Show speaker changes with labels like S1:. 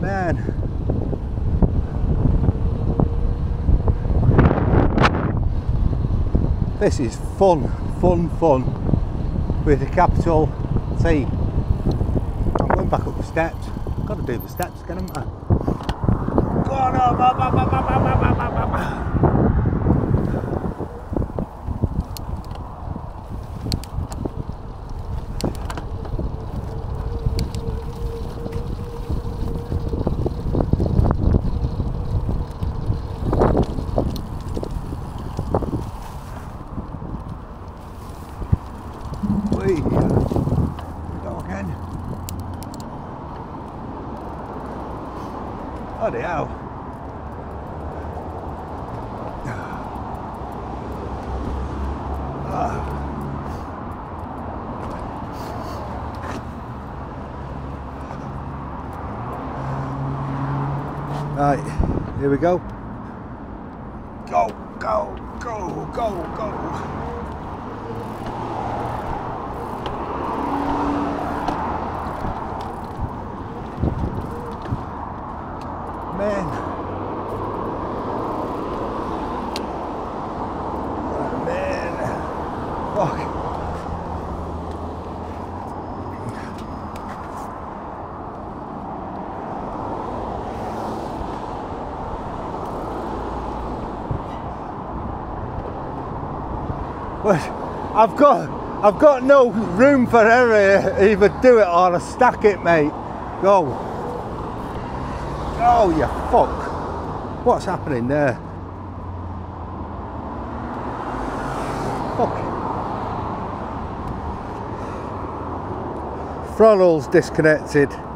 S1: man. This is fun with a capital T. I'm going back up the steps. I've got to do the steps again, haven't I? Go on, go again. Bloody hell. Right, here we go. Go, go, go, go, go. Man. Oh, man. Fuck. But I've got no room for error. Either do it or stack it, mate. Go. Oh, you fuck. What's happening there? Fuck. Throttle's disconnected.